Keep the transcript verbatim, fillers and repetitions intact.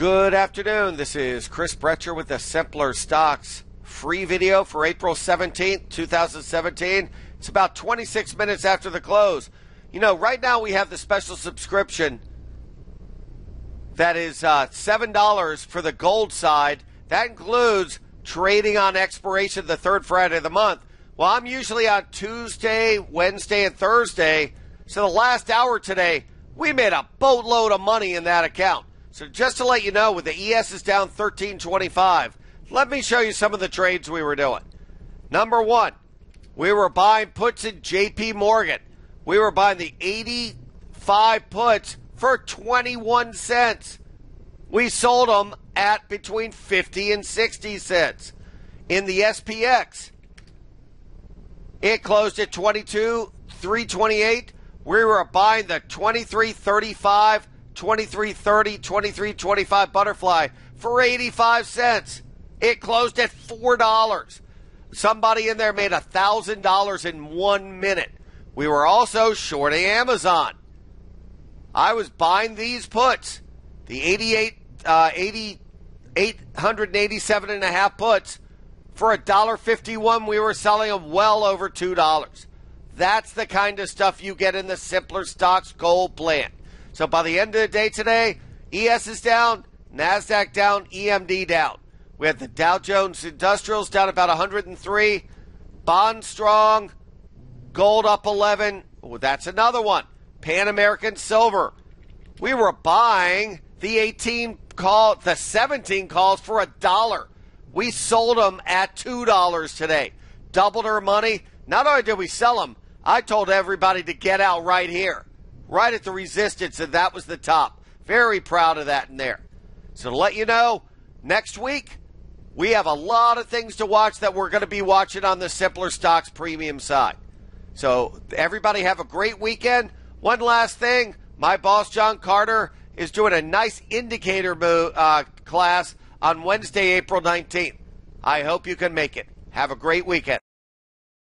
Good afternoon. This is Chris Brecher with the Simpler Stocks free video for April seventeenth, two thousand seventeen. It's about twenty-six minutes after the close. You know, right now we have the special subscription that is uh, seven dollars for the gold side. That includes trading on expiration the third Friday of the month. Well, I'm usually on Tuesday, Wednesday, and Thursday. So the last hour today, we made a boatload of money in that account. So just to let you know, with the E S is down thirteen twenty-five, let me show you some of the trades we were doing. Number one, we were buying puts in J P Morgan. We were buying the eighty-five puts for twenty-one cents. We sold them at between fifty and sixty cents. In the S P X, it closed at twenty-two three twenty-eight. We were buying the twenty-three thirty-five, twenty-three thirty, twenty-three twenty-five butterfly for eighty-five cents. It closed at four dollars. Somebody in there made one thousand dollars in one minute. We were also shorting Amazon. I was buying these puts, the eighty-eight, uh, eighty, eight hundred eighty-seven and a half puts for one dollar fifty-one. We were selling them well over two dollars. That's the kind of stuff you get in the Simpler Stocks Gold plan. So by the end of the day today, E S is down, NASDAQ down, E M D down. We had the Dow Jones Industrials down about one hundred three, Bond strong, gold up eleven. Oh, that's another one. Pan American Silver. We were buying the eighteen call, the seventeen calls for a dollar. We sold them at two dollars today. Doubled our money. Not only did we sell them, I told everybody to get out right here, right at the resistance, and that was the top. Very proud of that in there. So to let you know, next week, we have a lot of things to watch that we're going to be watching on the Simpler Stocks premium side. So everybody have a great weekend. One last thing, my boss, John Carter, is doing a nice indicator move, uh, class on Wednesday, April nineteenth. I hope you can make it. Have a great weekend.